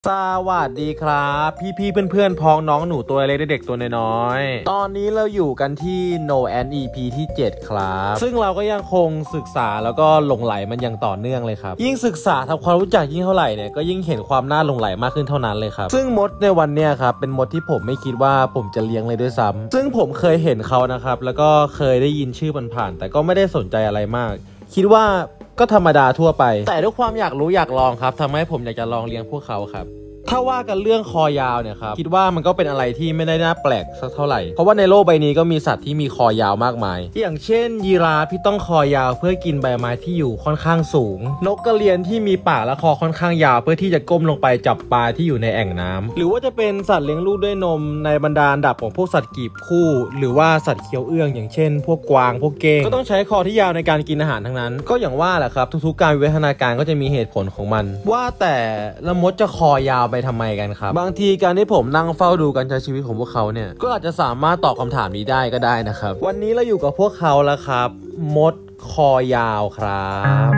สวัสดีครับพี่เพื่อนพ้องน้องหนูตัวเล็กเด็กตัวน้อยตอนนี้เราอยู่กันที่ No and EP ที่7ครับซึ่งเราก็ยังคงศึกษาแล้วก็หลงไหลมันอย่างต่อเนื่องเลยครับยิ่งศึกษาทำความรู้จักยิ่งเท่าไหร่เนี่ยก็ยิ่งเห็นความน่าหลงไหลมากขึ้นเท่านั้นเลยครับซึ่งมดในวันเนี้ยครับเป็นมดที่ผมไม่คิดว่าผมจะเลี้ยงเลยด้วยซ้ำซึ่งผมเคยเห็นเขานะครับแล้วก็เคยได้ยินชื่อผ่านๆแต่ก็ไม่ได้สนใจอะไรมากคิดว่าก็ธรรมดาทั่วไปแต่ด้วยความอยากรู้อยากลองครับทำให้ผมอยากจะลองเลี้ยงพวกเขาครับถ้าว่ากันเรื่องคอยาวเนี่ยครับคิดว่ามันก็เป็นอะไรที่ไม่ได้น่าแปลกสักเท่าไหร่เพราะว่าในโลกใบนี้ก็มีสัตว์ที่มีคอยาวมากมายอย่างเช่นยีราฟที่ต้องคอยาวเพื่อกินใบไม้ที่อยู่ค่อนข้างสูงนกกระเรียนที่มีปากและคอค่อนข้างยาวเพื่อที่จะก้มลงไปจับปลาที่อยู่ในแอ่งน้ำหรือว่าจะเป็นสัตว์เลี้ยงลูกด้วยนมในบรรดาอันดับของพวกสัตว์กีบคู่หรือว่าสัตว์เคี้ยวเอื้องอย่างเช่นพวกกวางพวกเก้งก็ต้องใช้คอที่ยาวในการกินอาหารทั้งนั้นก็อย่างว่าแหละครับทุกๆการวิวัฒนาการก็จะมีเหตุผลของมันว่าแต่ละมดจะคอยาวไปทำไมกันครับบางทีการที่ผมนั่งเฝ้าดูการใช้ชีวิตของพวกเขาเนี่ยก็อาจจะสามารถตอบคำถามนี้ได้ก็ได้นะครับวันนี้เราอยู่กับพวกเขาแล้วครับมดคอยาวครับ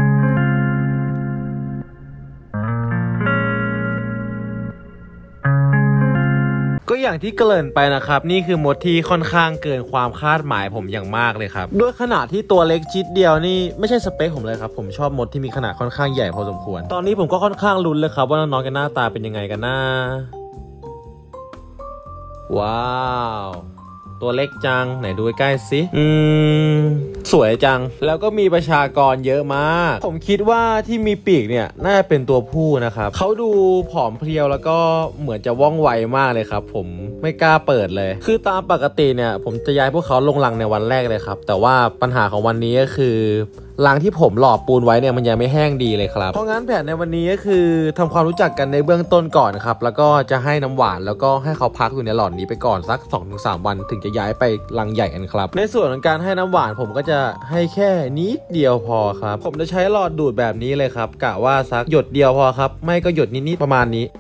ก็อย่างที่เกริ่นไปนะครับนี่คือมดที่ค่อนข้างเกินความคาดหมายผมอย่างมากเลยครับด้วยขนาดที่ตัวเล็กชิดเดียวนี่ไม่ใช่สเปคผมเลยครับผมชอบมดที่มีขนาดค่อนข้างใหญ่พอสมควรตอนนี้ผมก็ค่อนข้างลุ้นเลยครับว่าน้องๆกันหน้าตาเป็นยังไงกันนะว้าวตัวเล็กจังไหนดูใกล้ๆสิสวยจังแล้วก็มีประชากรเยอะมากผมคิดว่าที่มีปีกเนี่ยน่าจะเป็นตัวผู้นะครับเขาดูผอมเพรียวแล้วก็เหมือนจะว่องไวมากเลยครับผมไม่กล้าเปิดเลยคือตามปกติเนี่ยผมจะย้ายพวกเขาลงรังในวันแรกเลยครับแต่ว่าปัญหาของวันนี้ก็คือรังที่ผมหล่อปูนไว้เนี่ยมันยังไม่แห้งดีเลยครับเพราะงั้นแผนในวันนี้ก็คือทำความรู้จักกันในเบื้องต้นก่อนครับแล้วก็จะให้น้ำหวานแล้วก็ให้เขาพักอยู่ในหลอดนี้ไปก่อนสัก 2-3 วันถึงจะย้ายไปรังใหญ่กันครับในส่วนของการให้น้ำหวานผมก็จะให้แค่นิดเดียวพอครับผมจะใช้หลอดดูดแบบนี้เลยครับกะว่าสักหยดเดียวพอครับไม่ก็หยดนิดๆประมาณนี้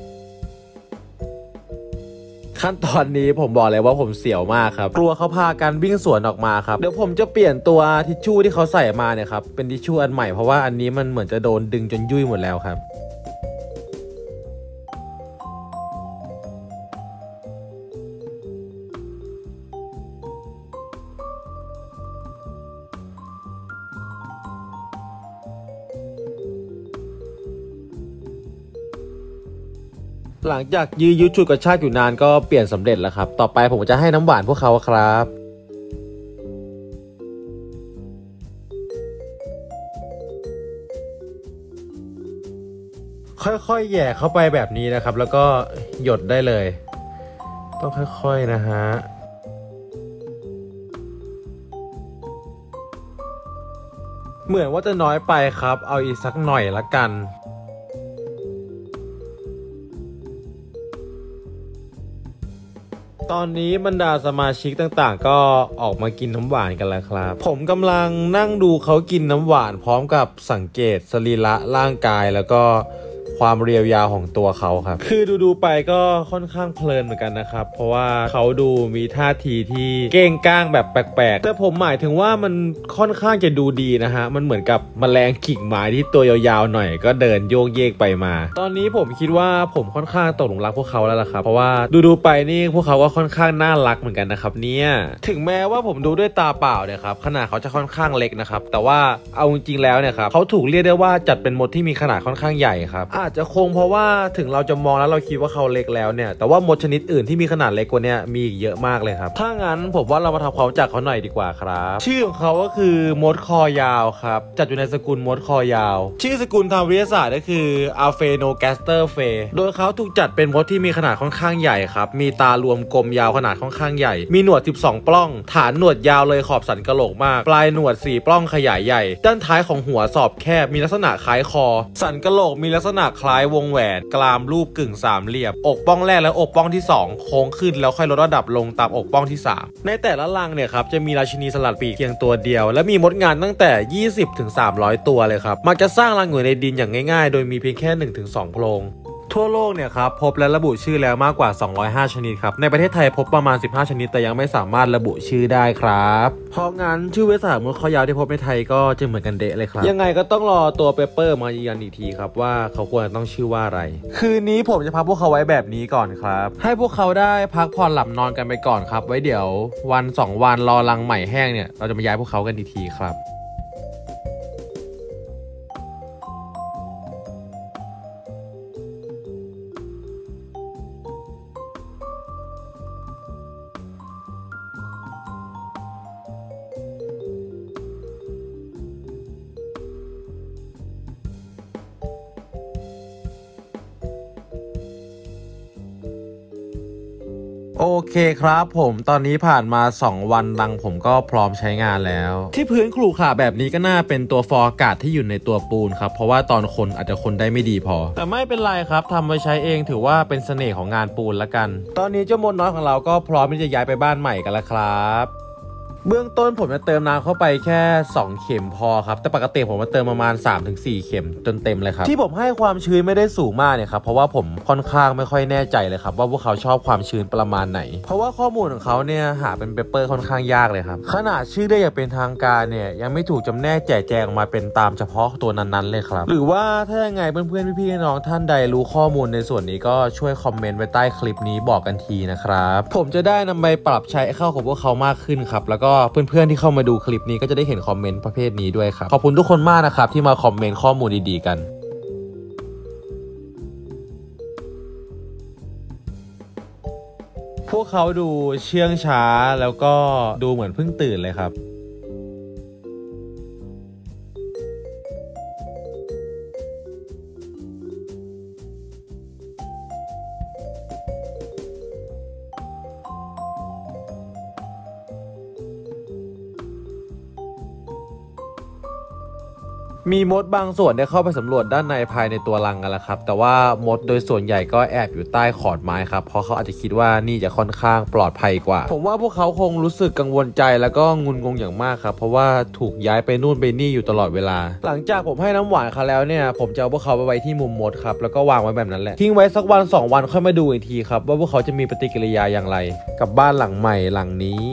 ขั้นตอนนี้ผมบอกเลยว่าผมเสียวมากครับกลัวเขาพากันวิ่งสวนออกมาครับเดี๋ยวผมจะเปลี่ยนตัวทิชชู่ที่เขาใส่มาเนี่ยครับเป็นทิชชู่อันใหม่เพราะว่าอันนี้มันเหมือนจะโดนดึงจนยุ่ยหมดแล้วครับหลังจากยื้อยุดฉุดกระชากอยู่นานก็เปลี่ยนสำเร็จแล้วครับต่อไปผมจะให้น้ำหวานพวกเขาครับค่อยๆแหย่เข้าไปแบบนี้นะครับแล้วก็หยดได้เลยต้องค่อยๆนะฮะเหมือนว่าจะน้อยไปครับเอาอีกสักหน่อยละกันตอนนี้บรรดาสมาชิกต่างๆก็ออกมากินน้ำหวานกันแล้วครับผมกำลังนั่งดูเขากินน้ำหวานพร้อมกับสังเกตสรีระร่างกายแล้วก็ความเรียวยาวของตัวเขาครับคือดูไปก็ค่อนข้างเพลินเหมือนกันนะครับเพราะว่าเขาดูมีท่าทีที่เก้งก้างแบบแปลกๆแต่ผมหมายถึงว่ามันค่อนข้างจะดูดีนะฮะมันเหมือนกับแมลงกิ่งไม้ที่ตัวยาวๆหน่อยก็เดินโยกเยกไปมาตอนนี้ผมคิดว่าผมค่อนข้างตกหลุมรักพวกเขาแล้วล่ะครับเพราะว่าดูไปนี่พวกเขาก็ค่อนข้างน่ารักเหมือนกันนะครับเนี่ยถึงแม้ว่าผมดูด้วยตาเปล่าเนี่ยครับขนาดเขาจะค่อนข้างเล็กนะครับแต่ว่าเอาจริงๆแล้วเนี่ยครับเขาถูกเรียกได้ว่าจัดเป็นมดที่มีขนาดค่อนข้างใหญ่ครับอาจจะคงเพราะว่าถึงเราจะมองแล้วเราคิดว่าเขาเล็กแล้วเนี่ยแต่ว่ามดชนิดอื่นที่มีขนาดเล็กกว่านี้มีอีกเยอะมากเลยครับถ้างั้นผมว่าเรามาทำความรู้จักเขาหน่อยดีกว่าครับชื่อของเขาก็คือมดคอยาวครับจัดอยู่ในสกุลมดคอยาวชื่อสกุลทางวิทยาศาสตร์ก็คืออัลเฟโนแกสเตอร์เฟโดยเขาถูกจัดเป็นมดที่มีขนาดค่อนข้างใหญ่ครับมีตารวมกลมยาวขนาดค่อนข้างใหญ่มีหนวด12ปล้องฐานหนวดยาวเลยขอบสันกะโหลกมากปลายหนวด4ปล้องขยายใหญ่ด้านท้ายของหัวสอบแคบมีลักษณะคล้ายคอสันกะโหลกมีลักษณะคล้ายวงแหวนกรามรูปกึ่งสามเหลี่ยมอกป้องแรกและอกป้องที่2โค้งขึ้นแล้วค่อยลดระดับลงตามอกป้องที่3ในแต่ละรังเนี่ยครับจะมีราชินีสลัดปีกเพียงตัวเดียวและมีมดงานตั้งแต่20-300ตัวเลยครับมักจะสร้างรังอยู่ในดินอย่างง่ายๆโดยมีเพียงแค่ 1-2 โพรงทั่วโลกเนี่ยครับพบและระบุชื่อแล้วมากกว่า205ชนิดครับในประเทศไทยพบประมาณ15ชนิดแต่ยังไม่สามารถระบุชื่อได้ครับเพราะงั้นชื่อวิสาหมูลข้อยาวที่พบในไทยก็จะเหมือนกันเดะเลยครับยังไงก็ต้องรอตัวเปเปอร์มายืนยันอีกทีครับว่าเขาควรต้องชื่อว่าอะไรคืนนี้ผมจะพักพวกเขาไว้แบบนี้ก่อนครับให้พวกเขาได้พักผ่อนหลับนอนกันไปก่อนครับไว้เดี๋ยววัน2วันรอรังใหม่แห้งเนี่ยเราจะมาย้ายพวกเขากันอีกทีครับโอเคครับผมตอนนี้ผ่านมา2วันรังผมก็พร้อมใช้งานแล้วที่พื้นขรุขระแบบนี้ก็น่าเป็นตัวฟอร์อากาศที่อยู่ในตัวปูนครับเพราะว่าตอนคนอาจจะคนได้ไม่ดีพอแต่ไม่เป็นไรครับทำไว้ใช้เองถือว่าเป็นเสน่ห์ของงานปูนละกันตอนนี้เจ้ามดน้อยของเราก็พร้อมที่จะย้ายไปบ้านใหม่กันแล้วครับเบื้องต้นผมจะเติมน้ำเข้าไปแค่2เข็มพอครับแต่ปกติผมมาเติมประมาณ 3-4 เข็มจนเต็มเลยครับที่ผมให้ความชื้นไม่ได้สูงมากเนี่ยครับเพราะว่าผมค่อนข้างไม่ค่อยแน่ใจเลยครับว่าพวกเขาชอบความชื้นประมาณไหนเพราะว่าข้อมูลของเขาเนี่ยหาเป็นเปเปอร์ค่อนข้างยากเลยครับขนาดชื่อได้อย่างเป็นทางการเนี่ยยังไม่ถูกจำแนกแจกแจงออกมาเป็นตามเฉพาะตัวนั้นๆเลยครับหรือว่าถ้ายังไงเพื่อนๆพี่ๆน้องท่านใดรู้ข้อมูลในส่วนนี้ก็ช่วยคอมเมนต์ไว้ใต้คลิปนี้บอกกันทีนะครับผมจะได้นำไปปรับใช้เข้ากับพวกเขามากขึ้นครับแล้วก็เพื่อนๆที่เข้ามาดูคลิปนี้ก็จะได้เห็นคอมเมนต์ประเภทนี้ด้วยครับขอบคุณทุกคนมากนะครับที่มาคอมเมนต์ข้อมูลดีๆกันพวกเขาดูเชื่องช้าแล้วก็ดูเหมือนเพิ่งตื่นเลยครับมีมดบางส่วนได้เข้าไปสำรวจด้านในภายในตัวรังกันแล้วครับแต่ว่ามดโดยส่วนใหญ่ก็แอบอยู่ใต้ขอนไม้ครับเพราะเขาอาจจะคิดว่านี่จะค่อนข้างปลอดภัยกว่าผมว่าพวกเขาคงรู้สึกกังวลใจแล้วก็งุนงงอย่างมากครับเพราะว่าถูกย้ายไปนู่นไปนี่อยู่ตลอดเวลาหลังจากผมให้น้ำหวานเขาแล้วเนี่ยผมจะเอาพวกเขาไปไว้ที่มุมมดครับแล้วก็วางไว้แบบนั้นแหละทิ้งไว้สักวัน2วันค่อยมาดูอีกทีครับว่าพวกเขาจะมีปฏิกิริยาอย่างไรกับบ้านหลังใหม่หลังนี้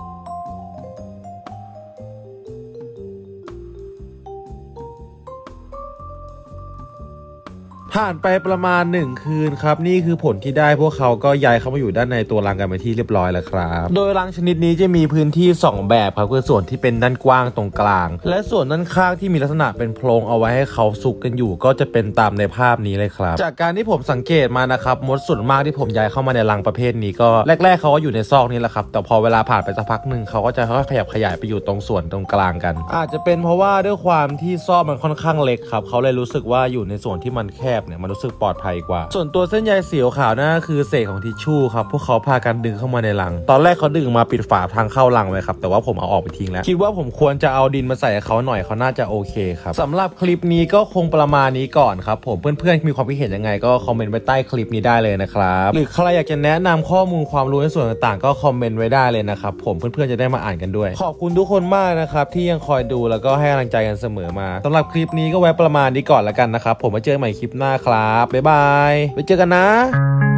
ผ่านไปประมาณ1คืนครับนี่คือผลที่ได้พวกเขาก็ย้ายเข้ามาอยู่ด้านในตัวรังกันไปที่เรียบร้อยแล้วครับโดยรังชนิดนี้จะมีพื้นที่2แบบครับคือส่วนที่เป็นด้านกว้างตรงกลางและส่วนด้านข้างที่มีลักษณะเป็นโพรงเอาไว้ให้เขาซุกกันอยู่ก็จะเป็นตามในภาพนี้เลยครับจากการที่ผมสังเกตมานะครับมดส่วนมากที่ผมย้ายเข้ามาในรังประเภทนี้ก็แรกๆเขาก็อยู่ในซอกนี้แหละครับแต่พอเวลาผ่านไปสักพักหนึ่งเขาก็จะค่อยๆขยับขยายไปอยู่ตรงส่วนตรงกลางกันอาจจะเป็นเพราะว่าด้วยความที่ซอกมันค่อนข้างเล็กครับเขาเลยรู้สึกว่าอยู่ในส่วนที่มันแคบเนี่ยมันรู้สึกปลอดภัยกว่าส่วนตัวเส้นใยสีขาวนั่นคือเศษของทิชชู่ครับพวกเขาพากันดึงเข้ามาในรังตอนแรกเขาดึงมาปิดฝาทางเข้ารังไว้ครับแต่ว่าผมเอาออกไปทิ้งแล้วคิดว่าผมควรจะเอาดินมาใส่เขาหน่อยเขาน่าจะโอเคครับสำหรับคลิปนี้ก็คงประมาณนี้ก่อนครับผมเพื่อนๆมีความคิดเห็นยังไงก็คอมเมนต์ไว้ใต้คลิปนี้ได้เลยนะครับหรือใครอยากจะแนะนำข้อมูลความรู้ในส่วนต่างๆก็คอมเมนต์ไว้ได้เลยนะครับผมเพื่อนๆจะได้มาอ่านกันด้วยขอบคุณทุกคนมากนะครับที่ยังคอยดูแล้วก็ให้กำลังใจกันเสมอมาสำหรับคลิปนี้ก็ไว้ประมาณนี้ก่อนแล้วกันนะครับผมมาเจอใหม่คลิปหน้าครับบ๊ายบายไปเจอกันนะ